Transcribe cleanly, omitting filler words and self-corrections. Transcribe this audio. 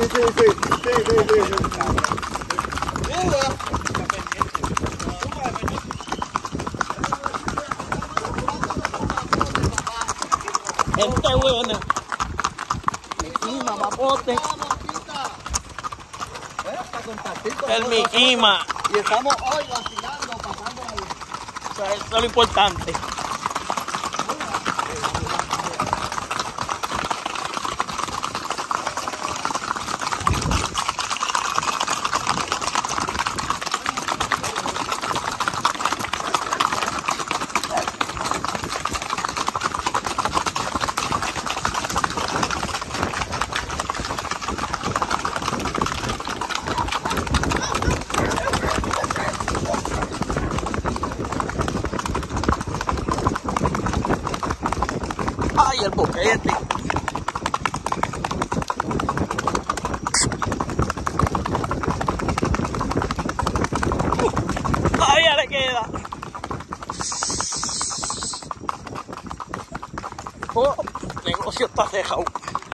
Gente buena. Miquima, papote. El Miquima. Y estamos hoy vacilando, pasando ahí. Eso es lo importante. Ay, el boquete. Todavía le queda. Oh, el negocio está dejado.